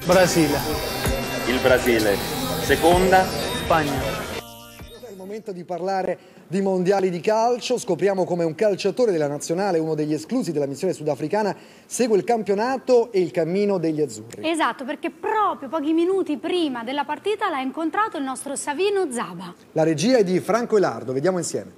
Brasile. Il Brasile. Seconda? Spagna. È il momento di parlare di mondiali di calcio. Scopriamo come un calciatore della nazionale, uno degli esclusi della missione sudafricana, segue il campionato e il cammino degli azzurri. Esatto, perché proprio pochi minuti prima della partita l'ha incontrato il nostro Savino Zaba. La regia è di Franco Elardo, vediamo insieme.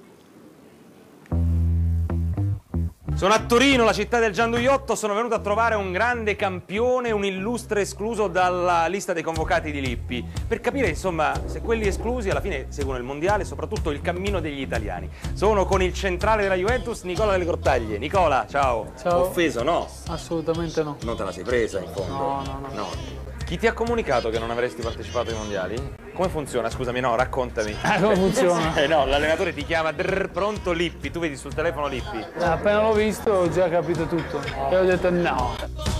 Sono a Torino, la città del Gianduiotto, sono venuto a trovare un grande campione, un illustre escluso dalla lista dei convocati di Lippi, per capire insomma se quelli esclusi alla fine seguono il mondiale e soprattutto il cammino degli italiani. Sono con il centrale della Juventus, Nicola Delle Grottaglie. Nicola, ciao. Ciao. Offeso, no? Assolutamente no. Non te la sei presa in fondo? No. Chi ti ha comunicato che non avresti partecipato ai mondiali? Come funziona? Scusami, no, raccontami. Come funziona? No, l'allenatore ti chiama, pronto Lippi, tu vedi sul telefono Lippi. Appena l'ho visto ho già capito tutto e ho detto no.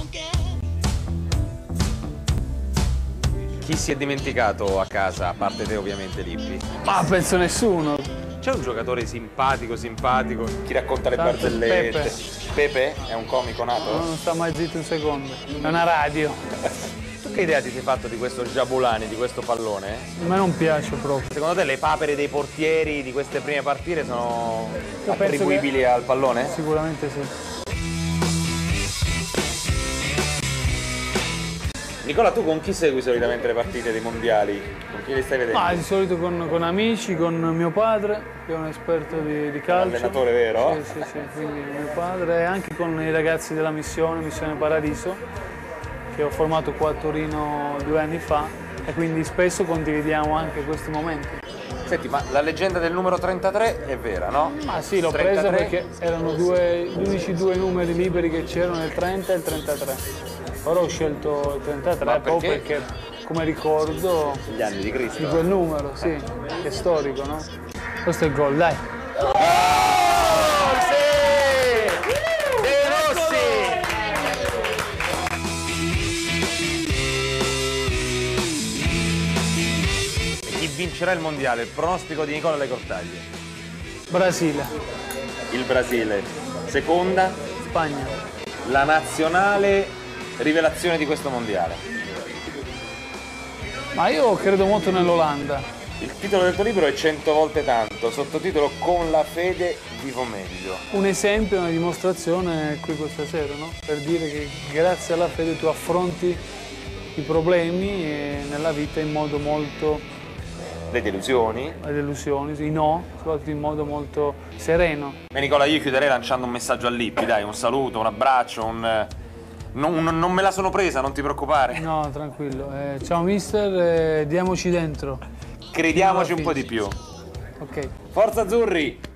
Chi si è dimenticato a casa, a parte te ovviamente Lippi? Ma penso nessuno. C'è un giocatore simpatico, chi racconta le Tanto barzellette. Pepe è un comico nato? Non sta mai zitto un secondo. È una radio. Tu che idea ti sei fatto di questo Jabulani, di questo pallone? A me non piace proprio. Secondo te le papere dei portieri di queste prime partite sono Io penso attribuibili al pallone? Sicuramente sì. Nicola, tu con chi segui solitamente le partite dei mondiali? Con chi le stai vedendo? Ma di solito con amici, con mio padre, che è un esperto di calcio. Un allenatore vero? Sì, quindi mio padre e anche con i ragazzi della Missione Paradiso, che ho formato qua a Torino 2 anni fa e quindi spesso condividiamo anche questi momenti. Senti, ma la leggenda del numero 33 è vera, no? Ma sì, l'ho 33? presa perché erano gli unici 2 numeri liberi che c'erano, il 30 e il 33. Ora ho scelto il 33 Ma proprio perché come ricordo Gli anni di Cristo. di quel numero, sì, che è storico, no? Questo è il gol, dai. Vincerà il mondiale, il pronostico di Nicola Delle Grottaglie. Brasile. Il Brasile. Seconda? Spagna. La nazionale rivelazione di questo mondiale. Ma io credo molto nell'Olanda. Il titolo del tuo libro è 100 volte tanto, sottotitolo Con la fede vivo meglio. Un esempio, una dimostrazione è qui questa sera, no? Per dire che grazie alla fede tu affronti i problemi nella vita in modo molto... Le delusioni? Le delusioni, i no, soprattutto in modo molto sereno. Beh Nicola, io chiuderei lanciando un messaggio a Lippi, dai, un saluto, un abbraccio, non me la sono presa, non ti preoccupare. No, tranquillo. Ciao mister, diamoci dentro. Crediamoci un po' di più. Ok. Forza Azzurri!